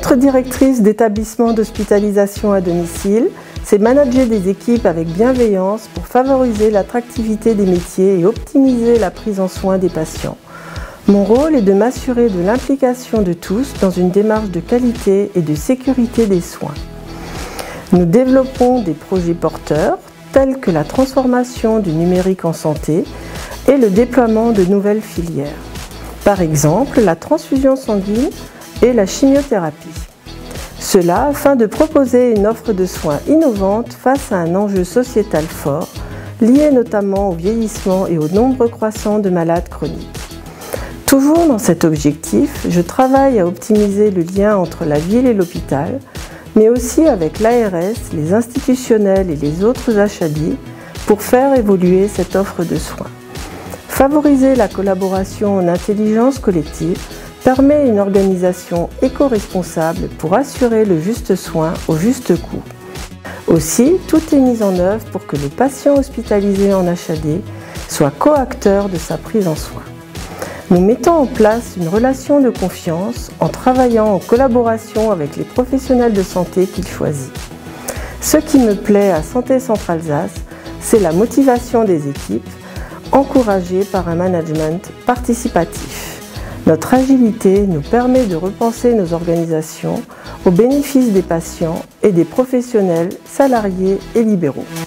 Être directrice d'établissement d'hospitalisation à domicile, c'est manager des équipes avec bienveillance pour favoriser l'attractivité des métiers et optimiser la prise en soin des patients. Mon rôle est de m'assurer de l'implication de tous dans une démarche de qualité et de sécurité des soins. Nous développons des projets porteurs tels que la transformation du numérique en santé et le déploiement de nouvelles filières. Par exemple, la transfusion sanguine et la chimiothérapie. Cela afin de proposer une offre de soins innovante face à un enjeu sociétal fort, lié notamment au vieillissement et au nombre croissant de malades chroniques. Toujours dans cet objectif, je travaille à optimiser le lien entre la ville et l'hôpital, mais aussi avec l'ARS, les institutionnels et les autres achadiers pour faire évoluer cette offre de soins. Favoriser la collaboration en intelligence collective permet une organisation éco-responsable pour assurer le juste soin au juste coût. Aussi, tout est mis en œuvre pour que le patient hospitalisé en HAD soit coacteur de sa prise en soin. Nous mettons en place une relation de confiance en travaillant en collaboration avec les professionnels de santé qu'il choisit. Ce qui me plaît à Santé Centre Alsace, c'est la motivation des équipes, encouragée par un management participatif. Notre agilité nous permet de repenser nos organisations au bénéfice des patients et des professionnels salariés et libéraux.